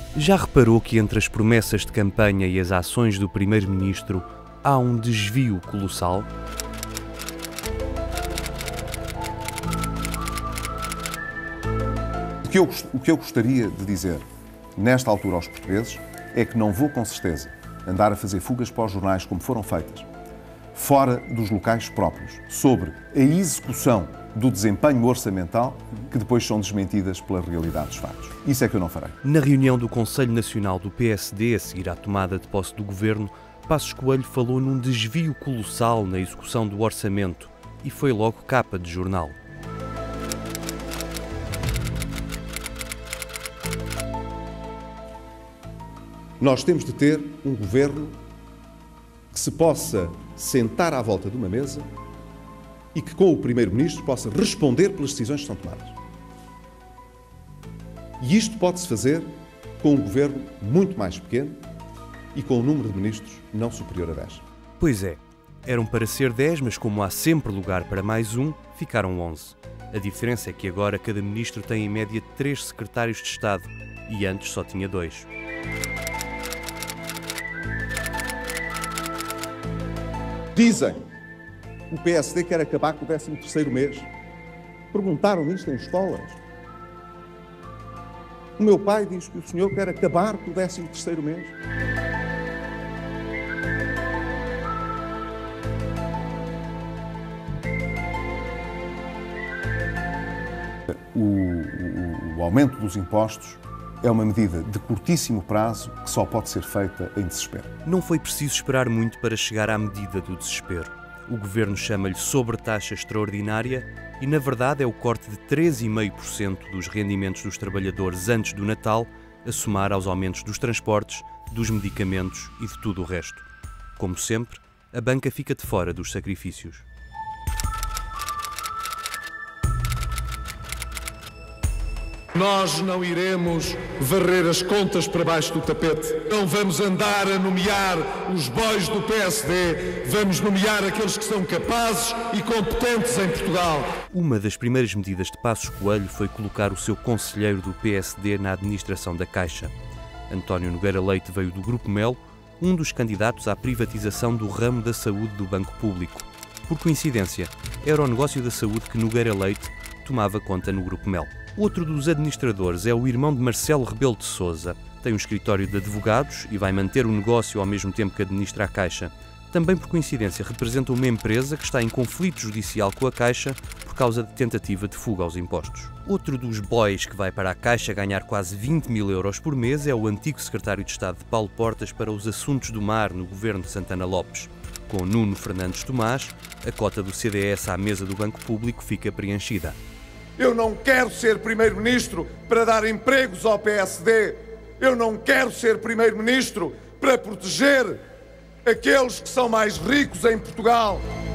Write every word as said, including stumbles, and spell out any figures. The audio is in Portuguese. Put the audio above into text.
Já reparou que entre as promessas de campanha e as ações do primeiro-ministro há um desvio colossal? O que, eu, o que eu gostaria de dizer nesta altura aos portugueses é que não vou com certeza andar a fazer fugas para os jornais como foram feitas, fora dos locais próprios, sobre a execução do desempenho orçamental que depois são desmentidas pela realidade dos fatos. Isso é que eu não farei. Na reunião do Conselho Nacional do P S D, a seguir à tomada de posse do governo, Passos Coelho falou num desvio colossal na execução do orçamento e foi logo capa de jornal. Nós temos de ter um governo que se possa sentar à volta de uma mesa e que com o primeiro-ministro possa responder pelas decisões que são tomadas. E isto pode-se fazer com um governo muito mais pequeno e com um número de ministros não superior a dez. Pois é, eram para ser dez, mas como há sempre lugar para mais um, ficaram onze. A diferença é que agora cada ministro tem em média três secretários de Estado e antes só tinha dois. Dizem, o P S D quer acabar com o décimo terceiro mês. Perguntaram isto em escolas. O meu pai diz que o senhor quer acabar com o décimo terceiro mês. O, o, o aumento dos impostos é uma medida de curtíssimo prazo que só pode ser feita em desespero. Não foi preciso esperar muito para chegar à medida do desespero. O governo chama-lhe sobretaxa extraordinária e, na verdade, é o corte de três vírgula cinco por cento dos rendimentos dos trabalhadores antes do Natal, a somar aos aumentos dos transportes, dos medicamentos e de tudo o resto. Como sempre, a banca fica de fora dos sacrifícios. Nós não iremos varrer as contas para baixo do tapete. Não vamos andar a nomear os bois do P S D. Vamos nomear aqueles que são capazes e competentes em Portugal. Uma das primeiras medidas de Passos Coelho foi colocar o seu conselheiro do P S D na administração da Caixa. António Nogueira Leite veio do Grupo Mel, um dos candidatos à privatização do ramo da saúde do Banco Público. Por coincidência, era o negócio da saúde que Nogueira Leite tomava conta no Grupo Mel. Outro dos administradores é o irmão de Marcelo Rebelo de Sousa. Tem um escritório de advogados e vai manter o negócio ao mesmo tempo que administra a Caixa. Também, por coincidência, representa uma empresa que está em conflito judicial com a Caixa por causa de tentativa de fuga aos impostos. Outro dos boys que vai para a Caixa ganhar quase vinte mil euros por mês é o antigo secretário de Estado de Paulo Portas para os assuntos do mar no governo de Santana Lopes. Com Nuno Fernandes Tomás, a cota do C D S à mesa do Banco Público fica preenchida. Eu não quero ser primeiro-ministro para dar empregos ao P S D. Eu não quero ser primeiro-ministro para proteger aqueles que são mais ricos em Portugal.